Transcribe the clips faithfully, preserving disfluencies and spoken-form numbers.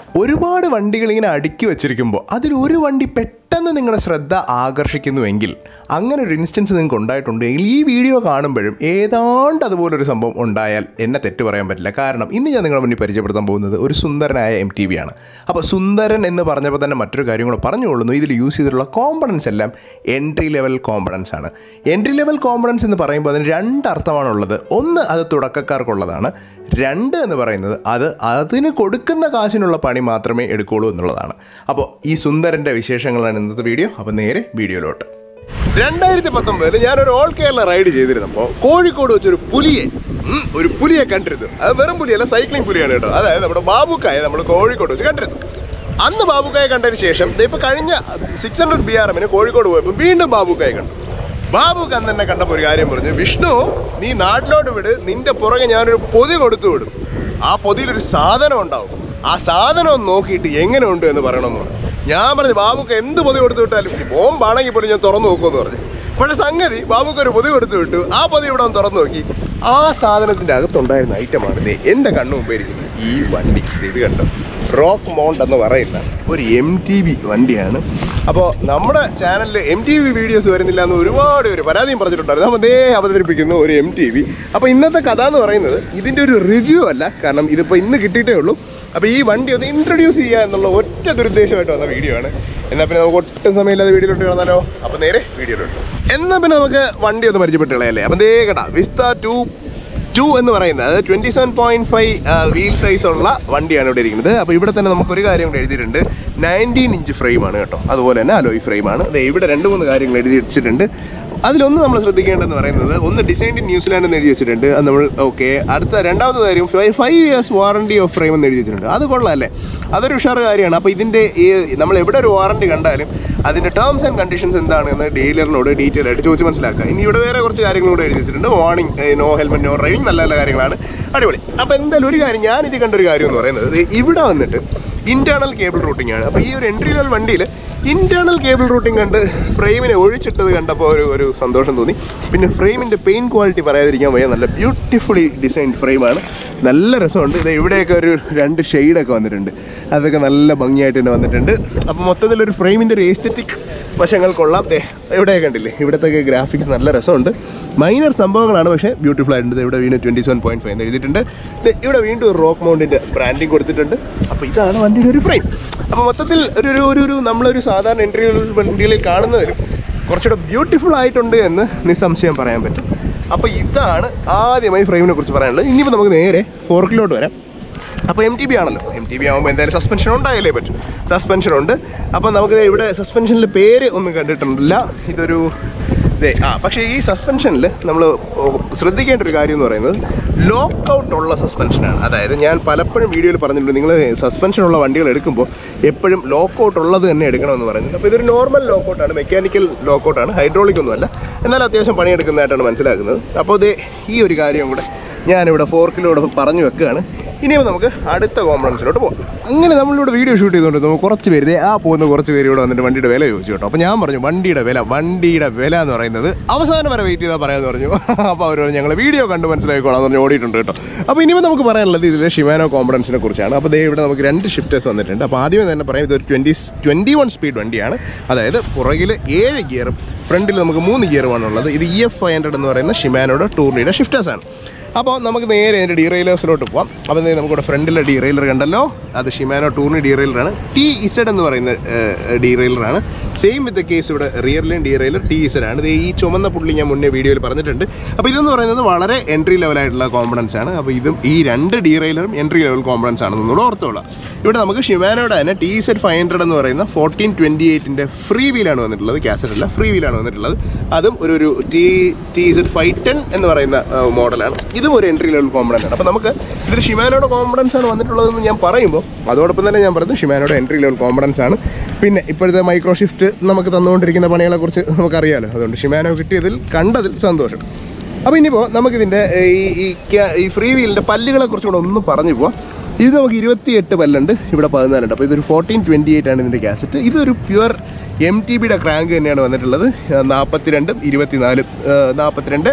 ഒരുപാട് വണ്ടികൾ ഇങ്ങനെ അടുക്കി വെച്ചിരിക്കുമ്പോൾ അതിൽ ഒരു വണ്ടി പെട്ടെന്ന് നിങ്ങളുടെ ശ്രദ്ധ ആകർഷിക്കുന്നുവെങ്കിൽ, അങ്ങനെ ഒരു ഇൻസ്റ്റൻസ് നിങ്ങൾക്ക് ഉണ്ടായിട്ടുണ്ടെങ്കിൽ ഈ വീഡിയോ കാണുമ്പോഴും ഏതാണ്ട് അതുപോലൊരു സംഭവം ഉണ്ടായാൽ എന്നെ തെറ്റ് പറയാൻ പറ്റില്ല. കാരണം ഇന്ന് ഞാൻ നിങ്ങളുടെ മുന്നിൽ പരിചയപ്പെടുത്താൻ പോകുന്നത് ഒരു സുന്ദരനായ എം ടി ബി ആണ്. അപ്പോൾ സുന്ദരൻ എന്ന് പറഞ്ഞപ്പോൾ തന്നെ മറ്റൊരു കാര്യം കൂടെ പറഞ്ഞുകൊള്ളുന്നു, ഇതിൽ യൂസ് ചെയ്തിട്ടുള്ള കോമ്പണൻസ് എല്ലാം എൻട്രി ലെവൽ കോമ്പണൻസ് ആണ്. എൻട്രി ലെവൽ കോമ്പണൻസ് എന്ന് പറയുമ്പോൾ അതിന് രണ്ട് അർത്ഥമാണുള്ളത്. ഒന്ന്, അത് തുടക്കക്കാർക്കുള്ളതാണ്. രണ്ട് എന്ന് പറയുന്നത് അത് അതിന് കൊടുക്കുന്ന കാശിനുള്ള പണി മാത്രമേ എടുക്കുകയുള്ളൂ എന്നുള്ളതാണ്. അപ്പോൾ ഈ സുന്ദരൻ്റെ വിശേഷങ്ങളാണ് ഇന്നത്തെ വീഡിയോ. അപ്പോൾ നേരെ വീഡിയോയിലോട്ട്. രണ്ടായിരത്തി പത്തൊമ്പതിൽ ഞാനൊരു ഓൾ കേരള റൈഡ് ചെയ്തിരുന്നപ്പോൾ കോഴിക്കോട് വെച്ചൊരു പുലിയെ ഒരു പുലിയെ കണ്ടിരുന്നു. അത് വെറും പുലിയല്ല, സൈക്ലിംഗ് പുലിയാണ് കേട്ടോ. അതായത് നമ്മുടെ ബാബുക്കായെ നമ്മൾ കോഴിക്കോട് വെച്ച് കണ്ടിരുന്നു. അന്ന് ബാബുക്കായെ കണ്ടതിന് ശേഷം ഇപ്പോൾ കഴിഞ്ഞ സിക്സ് ഹൺഡ്രഡ് ബി ആർ എമ്മിന് കോഴിക്കോട് പോയപ്പോൾ വീണ്ടും ബാബുക്കായെ കണ്ടു. ബാബുക്ക് അന്ന് തന്നെ കണ്ടപ്പോൾ ഒരു കാര്യം പറഞ്ഞു, വിഷ്ണു നീ നാട്ടിലോട്ട് വിട്, നിന്റെ പുറകെ ഞാനൊരു പൊതി കൊടുത്തു വിടും, ആ പൊതിയിലൊരു സാധനം ഉണ്ടാവും, ആ സാധനം ഒന്ന് നോക്കിയിട്ട് എങ്ങനെ ഉണ്ട് എന്ന് പറയണമെന്ന് പറഞ്ഞു. ഞാൻ പറഞ്ഞു ബാബുക്ക് എന്ത് പൊതി കൊടുത്തു വിട്ടാലും ബോംബാണെങ്കിൽ പോലും ഞാൻ തുറന്നു നോക്കുമെന്ന് പറഞ്ഞു. പക്ഷേ സംഗതി ബാബുക്ക് ഒരു പൊതി കൊടുത്തു വിട്ടു. ആ പൊതി ഇവിടെ ഒന്ന് തുറന്നു നോക്കി, ആ സാധനത്തിൻ്റെ അകത്തുണ്ടായിരുന്ന ഐറ്റമാണ് എൻ്റെ കണ്ണു മുമ്പ് ഇരിക്കുന്നത് ഈ വണ്ടി. ഇത് കണ്ടോ, റോക്ക് മോണ്ട് എന്ന് പറയുന്ന ഒരു എം ടി ബി വണ്ടിയാണ്. അപ്പോൾ നമ്മുടെ ചാനലിൽ എം ടി ബി വീഡിയോസ് വരുന്നില്ല എന്ന് ഒരുപാട് പേര് പരാതിയും പറഞ്ഞിട്ടുണ്ടായിരുന്നു. നമ്മൾ അതേ അവതരിപ്പിക്കുന്ന ഒരു എം ടി ബി. അപ്പോൾ ഇന്നത്തെ കഥ എന്ന് പറയുന്നത് ഇതിൻ്റെ ഒരു റിവ്യൂ അല്ല, കാരണം ഇതിപ്പോൾ ഇന്ന് കിട്ടിയിട്ടേ ഉള്ളൂ. അപ്പോൾ ഈ വണ്ടി ഒന്ന് ഇൻട്രൊഡ്യൂസ് ചെയ്യുക എന്നുള്ള ഒറ്റ ദുരുദ്ദേശമായിട്ട് വന്ന വീഡിയോ ആണ്. എന്നാൽ പിന്നെ നമുക്ക് ഒട്ടും സമയമില്ലാതെ വീഡിയോയിലോട്ട് കാണാലോ. അപ്പോൾ നേരെ വീഡിയോയിലോട്ട്. എന്നാൽ പിന്നെ നമുക്ക് വണ്ടി ഒന്ന് പരിചയപ്പെട്ട് കളയല്ലേ. അപ്പോൾ ദേ കേട്ടാ, വിസ്ത ടു ടു എന്ന് പറയുന്നത് അതായത് twenty seven point five wheel size ഉള്ള വണ്ടിയാണ് ഇവിടെ ഇരിക്കുന്നത്. അപ്പോൾ ഇവിടെ തന്നെ നമുക്കൊരു കാര്യം കൂടെ എഴുതിയിട്ടുണ്ട്, നയൻറ്റീൻ ഇഞ്ച് ഫ്രെയിമാണ് കേട്ടോ. അതുപോലെ തന്നെ അലോയ് ഫ്രെയിമാണ്. അതെ, ഇവിടെ രണ്ട് മൂന്ന് കാര്യങ്ങൾ എഴുതി വെച്ചിട്ടുണ്ട്. അതിലൊന്ന് നമ്മൾ ശ്രദ്ധിക്കേണ്ടതെന്ന് പറയുന്നത്, ഒന്ന് ഡിസൈൻ ഇൻ ന്യൂസിലാൻഡ് എന്ന് എഴുതി വെച്ചിട്ടുണ്ട്, അത് നമ്മൾ ഓക്കെ. അടുത്ത രണ്ടാമത്തെ കാര്യം five years warranty of frame എന്ന് എഴുതി വെച്ചിട്ടുണ്ട്. അത് കൊള്ളാമല്ലേ, അതൊരു ഉഷാറ് കാര്യമാണ്. അപ്പോൾ ഇതിൻ്റെ ഈ നമ്മൾ എവിടെ ഒരു വാറണ്ടി കണ്ടാലും അതിൻ്റെ ടേംസ് ആൻഡ് കണ്ടീഷൻസ് എന്താണെന്ന് ഡീലറിനോട് ഡീറ്റെയിൽ ആയിട്ട് ചോദിച്ച് മനസ്സിലാക്കുക. ഇനി ഇവിടെ വേറെ കുറച്ച് കാര്യങ്ങൾ കൂടെ എഴുതി വെച്ചിട്ടുണ്ട്, warning, no helmet, no driving, നല്ല നല്ല കാര്യങ്ങളാണ്, അടിപൊളി. അപ്പോൾ എന്തായാലും ഒരു കാര്യം ഞാനിത് കണ്ടൊരു കാര്യം എന്ന് പറയുന്നത്, ഇവിടെ വന്നിട്ട് ഇൻറ്റേർണൽ കേബിൾ റൂട്ടിംഗ് ആണ്. അപ്പോൾ ഈ ഒരു എൻട്രി ലെവൽ വണ്ടിയിൽ ഇൻറ്റേർണൽ കേബിൾ റൂട്ടിംഗ് കണ്ട് ഫ്രെയിമിനെ ഒഴിച്ചിട്ടത് കണ്ടപ്പോൾ ഒരു ഒരു സന്തോഷം തോന്നി. പിന്നെ ഫ്രെയിമിൻ്റെ പെയിൻറ്റ് ക്വാളിറ്റി പറയാതിരിക്കാൻ വയ്യ, നല്ല ബ്യൂട്ടിഫുള്ളി ഡിസൈൻഡ് ഫ്രെയിമാണ്, നല്ല രസമുണ്ട്. ഇത് ഇവിടെയൊക്കെ ഒരു രണ്ട് ഷെയ്ഡൊക്കെ വന്നിട്ടുണ്ട്, അതൊക്കെ നല്ല ഭംഗിയായിട്ട് തന്നെ വന്നിട്ടുണ്ട്. അപ്പോൾ മൊത്തത്തിലൊരു ഫ്രെയിമിൻ്റെ ഒരു എസ്തെറ്റിക് വശങ്ങൾ കൊള്ളാം. ഇവിടെയൊക്കെ കണ്ടില്ലേ, ഇവിടത്തെയൊക്കെ ഗ്രാഫിക്സ് നല്ല രസമുണ്ട്. മൈനർ സംഭവങ്ങളാണ്, പക്ഷേ ബ്യൂട്ടിഫുൾ ആയിട്ടുണ്ട്. ഇവിടെ വീണ്ടും ട്വൻറ്റി സെവൻ പോയിൻറ്റ് ഫൈവ് എഴുതിയിട്ടുണ്ട്. ഇവിടെ വീണ്ടും ഒരു റോക്ക് മൗണ്ടിൻ്റെ ബ്രാൻഡിങ് കൊടുത്തിട്ടുണ്ട്. അപ്പോൾ ഇതാണ് വണ്ടിയുടെ ഒരു ഫ്രെയിം. അപ്പോൾ മൊത്തത്തിൽ ഒരു ഒരു ഒരു നമ്മളൊരു സാധാരണ എൻട്രി വണ്ടികളിൽ കാണുന്നതിലും കുറച്ചുകൂടെ ബ്യൂട്ടിഫുൾ ആയിട്ടുണ്ട് എന്ന് നിസ്സംശയം പറയാൻ പറ്റും. അപ്പോൾ ഇതാണ് ആദ്യമായി ഫ്രെയിമിനെ കുറിച്ച് പറയാനുള്ളത്. ഇനിയിപ്പോൾ നമുക്ക് നേരെ ഫോർക്കിലോട്ട് വരാം. അപ്പോൾ എം ടി ബി ആണല്ലോ, എം ടി ബി ആകുമ്പോൾ എന്തായാലും സസ്പെൻഷൻ ഉണ്ടായാലേ പറ്റും. സസ്പെൻഷൻ ഉണ്ട്. അപ്പോൾ നമുക്ക് ഇവിടെ സസ്പെൻഷനിൽ പേര് ഒന്നും കണ്ടിട്ടില്ല. ഇതൊരു ഇതേ ആ പക്ഷേ ഈ സസ്പെൻഷനിൽ നമ്മൾ ശ്രദ്ധിക്കേണ്ട ഒരു കാര്യം എന്ന് പറയുന്നത് ലോക്ക് ഔട്ട് ഉള്ള സസ്പെൻഷനാണ്. അതായത് ഞാൻ പലപ്പോഴും വീഡിയോയിൽ പറഞ്ഞിട്ടുണ്ട്, നിങ്ങൾ സസ്പെൻഷനുള്ള വണ്ടികൾ എടുക്കുമ്പോൾ എപ്പോഴും ലോക്ക് ഔട്ട് ഉള്ളത് തന്നെ എടുക്കണമെന്ന് പറയുന്നത്. അപ്പോൾ ഇതൊരു നോർമൽ ലോക്ക് ഔട്ടാണ്, മെക്കാനിക്കൽ ലോക്ക് ഔട്ടാണ്, ഹൈഡ്രോളിക് ഒന്നുമല്ല. എന്നാൽ അത്യാവശ്യം പണിയെടുക്കുന്നതായിട്ടാണ് മനസ്സിലാക്കുന്നത്. അപ്പോൾ ഇത് ഈ ഒരു കാര്യം കൂടെ ഞാനിവിടെ ഫോർക്കിലൂടെ പറഞ്ഞു വെക്കുകയാണ്. ഇനിയും നമുക്ക് അടുത്ത കോമ്പണൻസിലോട്ട് പോകാം. അങ്ങനെ നമ്മളിവിടെ വീഡിയോ ഷൂട്ട് ചെയ്തുകൊണ്ട് നമുക്ക് കുറച്ച് പേര് ആ പോകുന്ന കുറച്ച് പേര് ഇവിടെ വന്നിട്ട് വണ്ടിയുടെ വില ചോദിച്ചു കേട്ടോ. അപ്പോൾ ഞാൻ പറഞ്ഞു വണ്ടിയുടെ വില വണ്ടിയുടെ വില എന്ന് പറയുന്നത് അവസാനം വരെ വെയിറ്റ് ചെയ്താൽ പറയാമെന്ന് പറഞ്ഞു. അപ്പോൾ അവർ പറഞ്ഞു ഞങ്ങൾ വീഡിയോ കണ്ട് മനസ്സിലാക്കിക്കോളാം പറഞ്ഞ് ഓടിയിട്ടുണ്ട് കേട്ടോ. അപ്പോൾ ഇനിയും നമുക്ക് പറയാനുള്ളത് ഇതിൽ ഷിമാനോ കോമ്പണൻസിനെ കുറിച്ചാണ്. അപ്പോൾ ദേ ഇവിടെ നമുക്ക് രണ്ട് ഷിഫ്റ്റേഴ്സ് വന്നിട്ടുണ്ട്. അപ്പോൾ ആദ്യമേ തന്നെ പറയാം, ഇതൊരു ട്വൻറ്റി ട്വൻറ്റി വൺ സ്പീഡ് വണ്ടിയാണ്. അതായത് പുറകിൽ ഏഴ് ഗിയറും ഫ്രണ്ടിൽ നമുക്ക് മൂന്ന് ഗിയറുമാണുള്ളത്. ഇത് ഇ എഫ് ഫൈവ് ഹൺഡ്രഡ് എന്ന് പറയുന്ന ഷിമാനോയുടെ ടൂർണിയുടെ ഷിഫ്റ്റേഴ്സാണ്. അപ്പോൾ നമുക്ക് നേരെ അതിൻ്റെ ഡീറെയിലേഴ്സിലോട്ട് പോകാം. അപ്പോൾ നമുക്കിവിടെ ഫ്രണ്ടിലെ ഡീറെയിലർ കണ്ടല്ലോ, അത് ഷിമാനോ ടൂർണി ഡീറെയിലറാണ്. ടി ഇസഡ് എന്ന് പറയുന്ന ഡീറെയിലറാണ്. സെയിം വിത്ത് കേസ് ഇവിടെ rear line derailleur T Z ആണ്. ഇത് ഈ ചുമന്ന പുള്ളി ഞാൻ മുന്നേ വീഡിയോയിൽ പറഞ്ഞിട്ടുണ്ട്. അപ്പോൾ ഇതെന്ന് പറയുന്നത് വളരെ എൻട്രി ലെവലായിട്ടുള്ള കോമ്പണൻസ് ആണ്. അപ്പോൾ ഇതും ഈ രണ്ട് ഡീറെയിലറും എൻട്രി ലെവൽ കോമ്പണൻസ് ആണെന്നൂടെ ഓർത്തോളാം. ഇവിടെ നമുക്ക് ഷിമാനോയുടെ തന്നെ ടി ഇസഡ് ഫൈവ് ഹൺഡ്രഡ് എന്ന് പറയുന്ന ഫോർട്ടീൻ ട്വൻറ്റി എയ്റ്റിൻ്റെ ഫ്രീ വീലാണ് വന്നിട്ടുള്ളത്, കാസറ്റ് അല്ല, ഫ്രീ വീലാണ് വന്നിട്ടുള്ളത്. അതും ഒരു ഒരു T T Z five ten എന്ന് പറയുന്ന മോഡലാണ്. ഇതും ഒരു എൻട്രി ലെവൽ കോമ്പണൻ്റ് ആണ്. അപ്പോൾ നമുക്ക് ഇതിൽ ഷിമാനോയുടെ കോമ്പണൻസ് ആണ് വന്നിട്ടുള്ളതെന്ന് ഞാൻ പറയുമ്പോൾ അതോടൊപ്പം തന്നെ ഞാൻ പറയുന്നത് ഷിമാനോയുടെ എൻട്രി ലെവൽ കോമ്പണൻസ് ആണ്. പിന്നെ ഇപ്പോഴത്തെ മൈക്രോ ഷിഫ്റ്റ് നമുക്ക് തന്നുകൊണ്ടിരിക്കുന്ന പണികളെക്കുറിച്ച് നമുക്കറിയാമല്ലോ, അതുകൊണ്ട് ഷിമാനോ കിട്ടിയതിൽ കണ്ടതിൽ സന്തോഷം. അപ്പോൾ ഇനിയിപ്പോൾ നമുക്കിതിൻ്റെ ഈ ഈ ഫ്രീ വീലിൻ്റെ പല്ലുകളെ കുറിച്ചുകൂടെ ഒന്ന് പറഞ്ഞു പോവാം. ഇത് നമുക്ക് ഇരുപത്തിയെട്ട് പല്ലുണ്ട്, ഇവിടെ പതിനാലുണ്ട്. അപ്പോൾ ഇതൊരു ഫോർട്ടീൻ ട്വൻറ്റി എയ്റ്റ് ആണ് ഇതിൻ്റെ കാസറ്റ്. ഇതൊരു പ്യുവർ എം ടി ബിയുടെ ക്രാങ്ക് തന്നെയാണ് വന്നിട്ടുള്ളത്. നാൽപ്പത്തിരണ്ടും ഇരുപത്തിനാലും നാൽപ്പത്തിരണ്ട്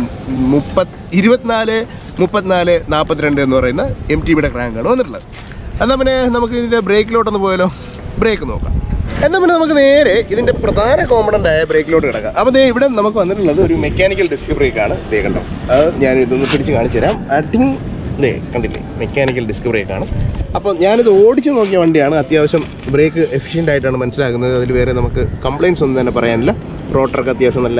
മുപ്പത് ഇരുപത്തിനാല് മുപ്പത്തിനാല് നാൽപ്പത്തിരണ്ട് എന്ന് പറയുന്ന എം ടി ബിയുടെ ക്രാങ്കാണ് വന്നിട്ടുള്ളത്. എന്നാൽ പിന്നെ നമുക്ക് ഇതിൻ്റെ ബ്രേക്കിലോട്ടൊന്ന് പോയാലോ? ബ്രേക്ക് നോക്കാം. എന്നാൽ പിന്നെ നമുക്ക് നേരെ ഇതിൻ്റെ പ്രധാന കോമ്പണൻ്റ് ആയ ബ്രേക്കിലോട്ട് കിടക്കാം. അപ്പോൾ ദേ ഇവിടെ നമുക്ക് വന്നിട്ടുള്ളത് ഒരു മെക്കാനിക്കൽ ഡിസ്ക് ബ്രേക്കാണ്. ദേ കണ്ടോ, അത് ഞാൻ ഇതൊന്ന് പിടിച്ച് കാണിച്ചു തരാം. അടിങ് ദേ കണ്ടില്ലേ, മെക്കാനിക്കൽ ഡിസ്ക് ബ്രേക്കാണ്. അപ്പോൾ ഞാനിത് ഓടിച്ച് നോക്കിയ വണ്ടിയാണ്. അത്യാവശ്യം ബ്രേക്ക് എഫിഷ്യൻ്റ് ആയിട്ടാണ് മനസ്സിലാക്കുന്നത്. അതിൽ വേറെ നമുക്ക് കംപ്ലയിൻറ്റ്സ് ഒന്നും തന്നെ പറയാനില്ല. റോട്ടറൊക്കെ അത്യാവശ്യം നല്ല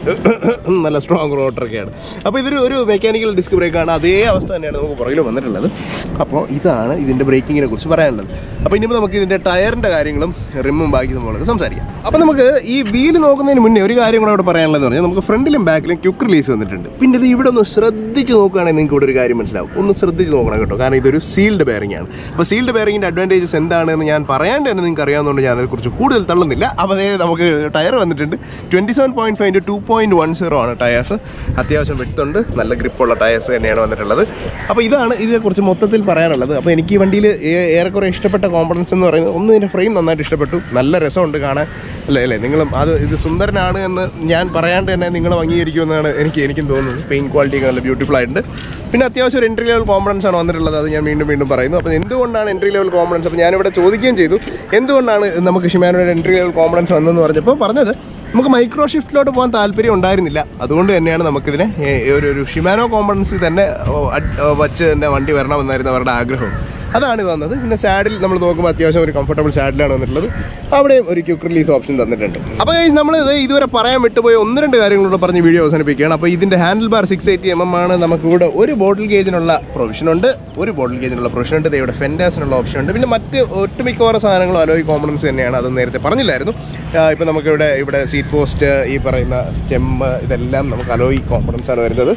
നല്ല സ്ട്രോങ് റോട്ടറൊക്കെയാണ്. അപ്പോൾ ഇതൊരു ഒരു മെക്കാനിക്കൽ ഡിസ്ക് ബ്രേക്കാണ്. അതേ അവസ്ഥ തന്നെയാണ് നമുക്ക് പുറകിൽ വന്നിട്ടുള്ളത്. അപ്പോൾ ഇതാണ് ഇതിൻ്റെ ബ്രേക്കിങ്ങിനെ കുറിച്ച് പറയാനുള്ളത്. അപ്പോൾ ഇനിയിപ്പോൾ നമുക്ക് ഇതിൻ്റെ ടയറിൻ്റെ കാര്യങ്ങളും റിമ്മും ബാക്കി നമ്മളൊക്കെ സംസാരിക്കാം. അപ്പോൾ നമുക്ക് ഈ വീല് നോക്കുന്നതിന് മുന്നേ ഒരു കാര്യം കൂടെ അവിടെ പറയാനുള്ളതെന്ന് പറഞ്ഞാൽ നമുക്ക് ഫ്രണ്ടിലും ബാക്കിലും ക്വിക്ക് റിലീസ് വന്നിട്ടുണ്ട്. പിന്നെ ഇത് ഇവിടെ ഒന്ന് ശ്രദ്ധിച്ച് നോക്കുകയാണെങ്കിൽ നിങ്ങൾക്ക് ഇവിടെ ഒരു കാര്യം മനസ്സിലാവും. ഒന്ന് ശ്രദ്ധിച്ച് നോക്കണം കേട്ടോ, കാരണം ഇതൊരു സീൽഡ് ബെയറിംഗ് ആണ്. അപ്പോൾ സീൽഡ് ബെയറിങ്ങിൻ്റെ അഡ്വാൻറ്റേജസ് എന്താണെന്ന് ഞാൻ പറയാണ്ട് തന്നെ നിങ്ങൾക്ക് അറിയാവുന്നതുകൊണ്ട് ഞാൻ അതിനെക്കുറിച്ച് കൂടുതൽ തള്ളുന്നില്ല. അപ്പോൾ നമുക്ക് ടയർ വന്നിട്ടുണ്ട് twenty seven point five two point one zero ആണ് ടയേഴ്സ്. അത്യാവശ്യം വെട്ടുന്നുണ്ട്, നല്ല ഗ്രിപ്പുള്ള ടയേഴ്സ് തന്നെയാണ് വന്നിട്ടുള്ളത്. അപ്പോൾ ഇതാണ് ഇതിനെക്കുറിച്ച് മൊത്തത്തിൽ പറയാനുള്ളത്. അപ്പോൾ എനിക്ക് ഈ വണ്ടിയിൽ ഏറെക്കുറെ ഇഷ്ടപ്പെട്ട കോമ്പണൻസ് എന്ന് പറയുന്നത്, ഒന്ന് ഇതിൻ്റെ ഫ്രെയിം നന്നായിട്ട് ഇഷ്ടപ്പെട്ടു, നല്ല രസമുണ്ട് കാണാൻ അല്ലേ അല്ലേ നിങ്ങളും അത് ഇത് സുന്ദരനാണ് എന്ന് ഞാൻ പറയാണ്ട് തന്നെ നിങ്ങളും അംഗീകരിക്കുമെന്നാണ് എനിക്ക് എനിക്കും തോന്നുന്നത്. പെയിൻ ക്വാളിറ്റി ഒക്കെ നല്ല ബ്യൂട്ടിഫുൾ ആയിട്ടുണ്ട്. പിന്നെ അത്യാവശ്യം ഒരു എൻട്രി ലെവൽ കോമ്പണൻസ് ആണ് വന്നിട്ടുള്ളത്. അത് ഞാൻ വീണ്ടും വീണ്ടും പറയുന്നു. അപ്പോൾ എന്തുകൊണ്ടാണ് എൻട്രി ലെവൽ കോമ്പണൻസ്, അപ്പോൾ ഞാനിവിടെ ചോദിക്കുകയും ചെയ്തു എന്തുകൊണ്ടാണ് നമുക്ക് ഷിമാനോയുടെ എൻട്രി ലെവൽ കോമ്പണൻസ് വന്നതെന്ന് പറഞ്ഞപ്പോൾ പറഞ്ഞത് നമുക്ക് മൈക്രോ ഷിഫ്റ്റിലോട്ട് പോകാൻ താല്പര്യം ഉണ്ടായിരുന്നില്ല. അതുകൊണ്ട് തന്നെയാണ് നമുക്കിതിനെ ഒരു ഒരു ഷിമാനോ കോമ്പണൻസ് തന്നെ വച്ച് തന്നെ വണ്ടി വരണമെന്നായിരുന്നു അവരുടെ ആഗ്രഹം. അതാണ് ഇത് വന്നത്. പിന്നെ സാഡിൽ നമ്മൾ നോക്കുമ്പോൾ അത്യാവശ്യം ഒരു കംഫർട്ടബിൾ സാഡിലാണ് വന്നിട്ടുള്ളത്. അവിടെയും ഒരു ക്വിക്ക് റിലീസ് ഓപ്ഷൻ തന്നിട്ടുണ്ട്. അപ്പോൾ നമ്മൾ ഇത് ഇതുവരെ പറയാൻ വിട്ടുപോയ ഒന്ന് രണ്ട് കാര്യങ്ങളോട് പറഞ്ഞ് വീഡിയോ അവസാനിപ്പിക്കുകയാണ്. അപ്പോൾ ഇതിൻ്റെ handle bar six eighty M M ആണ്. നമുക്കിവിടെ ഒരു ബോട്ടിൽ ഗേജിനുള്ള പ്രൊവിഷനുണ്ട് ഒരു ബോട്ടിൽ ഗേജിനുള്ള പ്രൊവിഷനുണ്ട് ഇവിടെ ഫെൻഡേഴ്സിനുള്ള ഓപ്ഷൻ ഉണ്ട്. പിന്നെ മറ്റ് ഒട്ടുമിക്കവാറും സാധനങ്ങളും അലോയ് കോമ്പണൻസ് തന്നെയാണ്. അത് നേരത്തെ പറഞ്ഞില്ലായിരുന്നു. ഇപ്പോൾ നമുക്കിവിടെ ഇവിടെ സീറ്റ് പോസ്റ്റ്, ഈ പറയുന്ന സ്റ്റെമ്മ്, ഇതെല്ലാം നമുക്ക് അലോയ് കോമ്പണൻസ് ആണ് വരുന്നത്.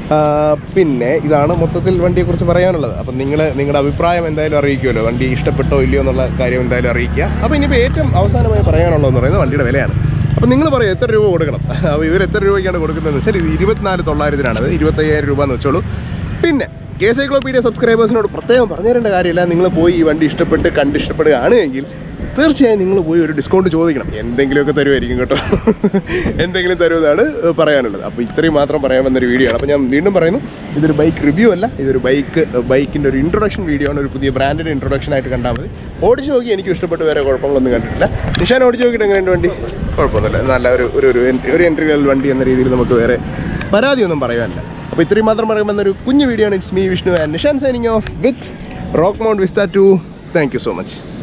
പിന്നെ ഇതാണ് മൊത്തത്തിൽ വണ്ടിയെക്കുറിച്ച് പറയാനുള്ളത്. അപ്പം നിങ്ങൾ നിങ്ങളുടെ അഭിപ്രായം എന്തായാലും അറിയിക്കുമല്ലോ, വണ്ടി ഇഷ്ടപ്പെട്ടോ ഇല്ലയോ എന്നുള്ള കാര്യം എന്തായാലും അറിയിക്കുക. അപ്പോൾ ഇനിയിപ്പോൾ ഏറ്റവും അവസാനമായി പറയാനുള്ളതെന്ന് പറയുന്നത് വണ്ടിയുടെ വിലയാണ്. അപ്പോൾ നിങ്ങൾ പറയും എത്ര രൂപ കൊടുക്കണം. അപ്പോൾ ഇവർ എത്ര രൂപയ്ക്കാണ് കൊടുക്കുന്നതെന്ന് വെച്ചാൽ ഇത് ഇരുപത്തിനാല് തൊള്ളായിരത്തിനാണ്, അത് ഇരുപത്തയ്യായിരം രൂപ എന്ന് വെച്ചോളൂ. പിന്നെ കെസൈക്ലോപീഡിയ സബ്സ്ക്രൈബേഴ്സിനോട് പ്രത്യേകം പറഞ്ഞു തരേണ്ട കാര്യമില്ല. നിങ്ങൾ പോയി ഈ വണ്ടി ഇഷ്ടപ്പെട്ട് കണ്ട് ഇഷ്ടപ്പെടുകയാണ് എങ്കിൽ തീർച്ചയായും നിങ്ങൾ പോയി ഒരു ഡിസ്കൗണ്ട് ചോദിക്കണം. എന്തെങ്കിലുമൊക്കെ തരുമായിരിക്കും കേട്ടോ, എന്തെങ്കിലും തരുമെന്നാണ് പറയാനുള്ളത്. അപ്പോൾ ഇത്രയും മാത്രം പറയാൻ വന്നൊരു വീഡിയോ ആണ്. അപ്പോൾ ഞാൻ വീണ്ടും പറയുന്നു, ഇതൊരു ബൈക്ക് റിവ്യൂ അല്ല, ഇതൊരു ബൈക്ക് ബൈക്കിൻ്റെ ഒരു ഇൻട്രൊഡക്ഷൻ വീഡിയോ ആണ്. ഒരു പുതിയ ബ്രാൻഡിൻ്റെ ഇൻട്രൊഡക്ഷൻ ആയിട്ട് കണ്ടാൽ മതി. ഓടിച്ച് നോക്കി എനിക്ക് ഇഷ്ടപ്പെട്ട് വേറെ കുഴപ്പങ്ങളൊന്നും കണ്ടിട്ടില്ല. നിഷാൻ ഓടിച്ച് നോക്കിയിട്ട് എങ്ങനെയുണ്ട് വണ്ടി? കുഴപ്പമൊന്നുമില്ല, നല്ല ഒരു ഒരു ഒരു എൻട്രി ലെവൽ വണ്ടി എന്ന രീതിയിൽ നമുക്ക് വേറെ പരാതിയൊന്നും പറയാനില്ല. അപ്പോൾ ഇത്രയും മാത്രം പറയുമെന്നൊരു കുഞ്ഞു വീഡിയോ ആണ്. It's me Vishnu and Nishan signing off with Rockmont Vista two. Thank you so much.